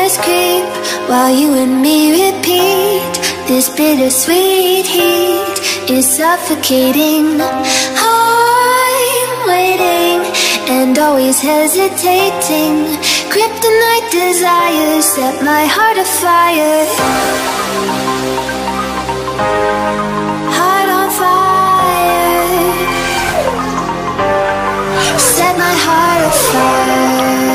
hours creep while you and me repeat. This bittersweet heat is suffocating. I'm waiting and always hesitating. Kryptonite desires set my heart afire. Heart on fire. Set my heart afire.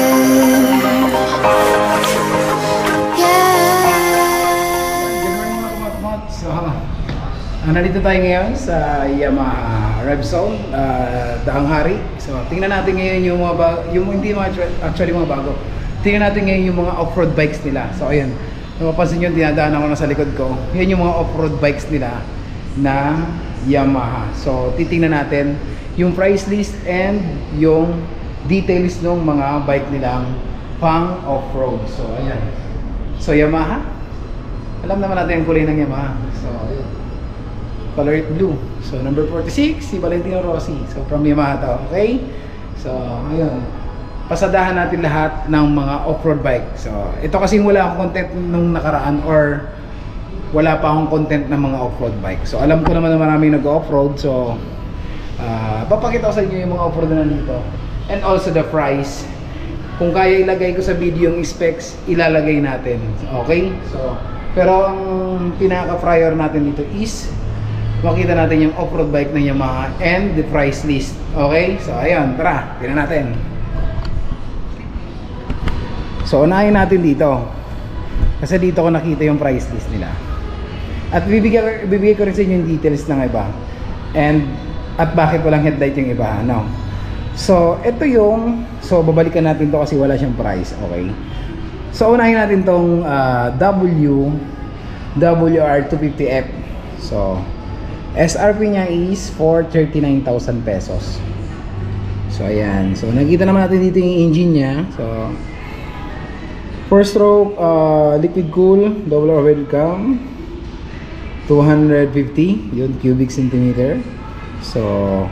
Nandito tayo ngayon sa Yamaha Rev Zone, Daang Hari. So tingnan natin ngayon yung mga hindi actually mga bago. Tingnan natin ngayon yung mga off-road bikes nila. So ayun, napapansin nyo, dinadaan ako na sa likod ko. Yan yung mga off-road bikes nila na Yamaha. So titingnan natin yung price list and yung details ng mga bike nilang pang off-road. So ayan. So Yamaha, alam naman natin yung kulay ng Yamaha. So ayun, color blue. So number 46, si Valentino Rossi. So from Yamaha to, okay? So ayun, pasadahan natin lahat ng mga off-road bike. So ito kasi wala akong content nung nakaraan, or wala pa akong content ng mga off-road bike. So alam ko naman na maraming nag-off-road. So papakita ko sa inyo yung mga off-road na nandito, and also the price. Kung kaya ilagay ko sa video yung specs, ilalagay natin, okay? So pero ang pinaka-prior natin dito is makita natin yung off-road bike ng Yamaha and the price list. Okay? So ayun, tara, tingnan natin. So unahin natin dito, kasi dito ko nakita yung price list nila. At bibigay ko rin sa inyo yung details ng iba, at bakit walang headlight yung iba, ano. So ito yung, so babalikan natin to kasi wala siyang price. Okay? So unahin natin tong WR250F. So SRP niya is for 39,000 pesos. So ayan, so nakita naman natin dito yung engine niya. So 4-stroke liquid cool, double overhead cam, 250 yun cubic centimeter. So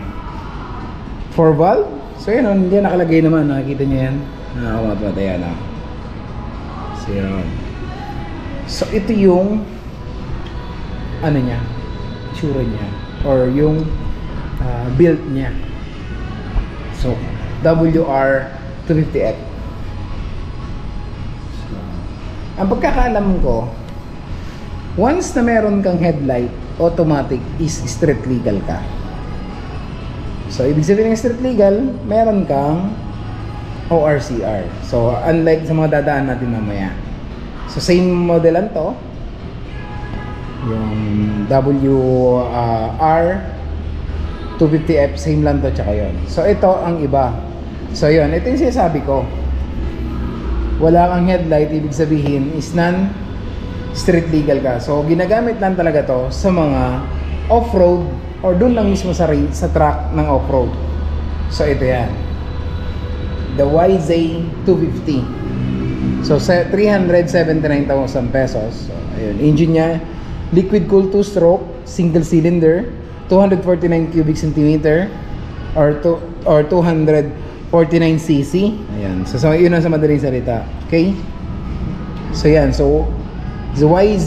4 valve. So yun, hindi nakalagay naman, nakikita niyo yan, nakakamatay yan. So yun, so ito yung ano niya, itsura niya, or yung build niya. So WR250F. So, ang pagkakaalam ko, once na meron kang headlight, automatic is street legal ka. So ibig sabihin ng street legal, meron kang ORCR. So unlike sa mga dadaan natin mamaya. So same modelan to, yung WR250F, same lang to, tsaka yun. So ito ang iba. So yun, ito yung sinasabi ko, wala kang headlight, ibig sabihin is non street legal ka. So ginagamit lang talaga to sa mga off-road, or doon lang mismo sa track ng off-road. So ito yan, the YZ250. So 379,000 pesos. So ayun, engine nya liquid cool 2-stroke, single cylinder, 249 cubic centimeter, or 249 cc. Ayan. So yun ang sa madaling salita. Okay? So yan. So the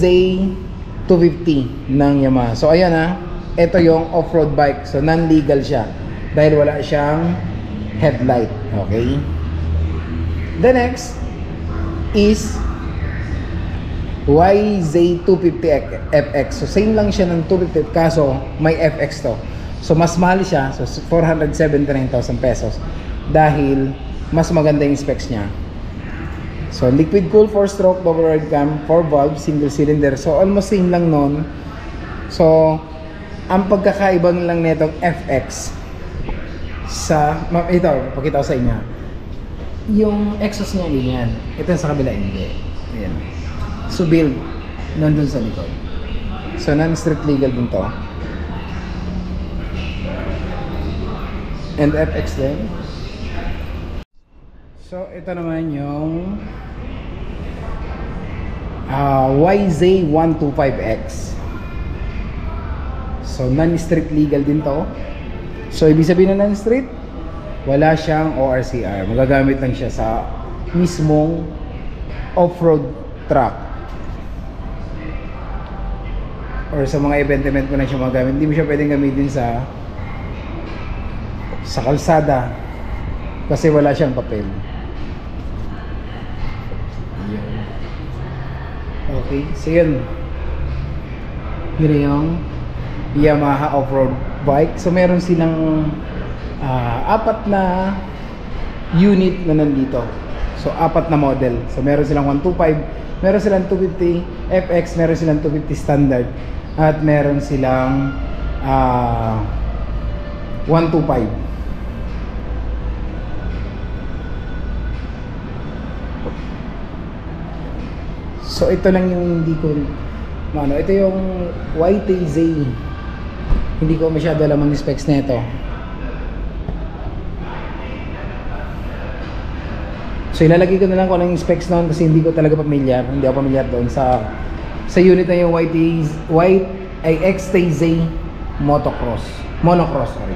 YZ250 ng Yamaha. So ayan ha. Ito yung off-road bike. So non-legal siya dahil wala siyang headlight. Okay? The next is YZ250FX. So same lang siya ng 250, kaso may FX to. So mas mahal siya. So 479,000 pesos dahil mas maganda yung specs niya. So liquid cool 4-stroke, double overhead cam, 4 valve, single cylinder. So almost same lang nun. So ang pagkakaiba lang netong FX sa ito, pakita ko sa inyo. Yung exhaust niya ganyan. Ito sa kabila hindi. Ayan. So build nandun sa likod. So non-street legal din to. And FX din. So ito naman yung YZ125X. So non-street legal din to. So ibig sabihin na non-street, wala siyang ORCR. Magagamit lang siya sa mismong off-road truck or sa mga event mo na siya magamit. Hindi mo siya pwedeng gamitin sa kalsada kasi wala siyang papel. Okay, so yun yung Yamaha off-road bike. So meron silang 4 na unit na nandito. So 4 na model. So meron silang 125, meron silang 250 FX, meron silang 250 standard, at meron silang 125. So ito lang yung hindi ko ito yung YTZ. Hindi ko masyado alam ang specs nito. So ilalagay ko na lang kung ano yung specs noon kasi hindi ko talaga familiar. Hindi ako familiar doon sa unit na yung XTZ monocross, sorry.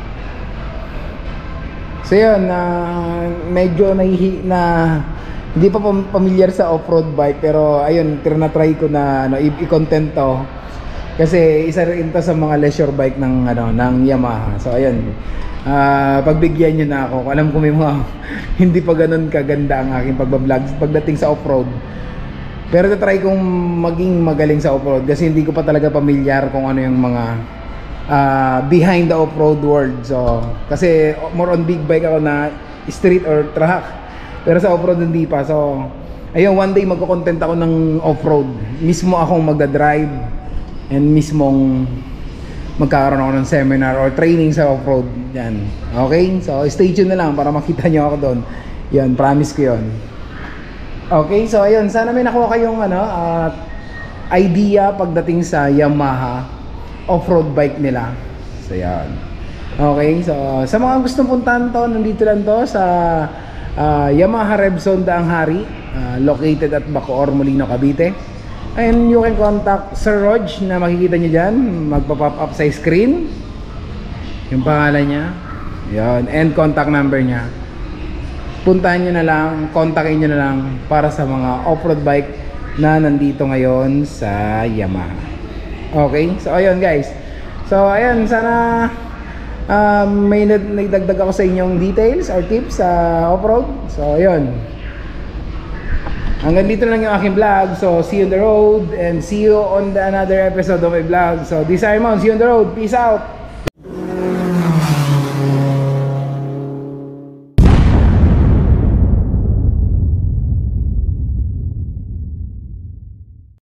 So yun, medyo hindi pa familiar sa off-road bike, pero ayun, try ko na i-content to kasi isa rin to sa mga leisure bike ng Yamaha. So ayun, pagbigyan nyo na ako. Alam ko may mga hindi pa ganun kaganda ang aking pagbablog pagdating sa off-road, pero try kong maging magaling sa off-road kasi hindi ko pa talaga familiar kung ano yung mga behind the off-road world. So kasi more on big bike ako na street or track, pero sa off-road hindi pa. So ayun, one day magko-content ako ng off-road. Mismo akong magda-drive and mismong magkakaroon ako ng seminar or training sa off-road. Yan. Okay? So stay tuned na lang para makita nyo ako doon. Yan, promise ko yun. Okay? So ayun, sana may nakuha kayong idea pagdating sa Yamaha off-road bike nila. So yan. Okay? So sa mga gustong puntahan to, nandito lang to sa Yamaha Rebzone Daang Hari, located at Bacoor, Molino, Cavite. And you can contact Sir Rog na makikita nyo dyan, magpa-pop up sa screen yung pangalan niya, yan, and contact number niya. Puntahan nyo na lang, kontakin nyo na lang para sa mga off-road bike na nandito ngayon sa Yamaha. Okay, so ayun guys, so ayun, sana may nagdagdag ako sa inyong details or tips sa off-road. So ayun, hanggang dito lang yung aking vlog. So see you on the road and see you on another episode of my vlog. So this is Simon, see you on the road, peace out.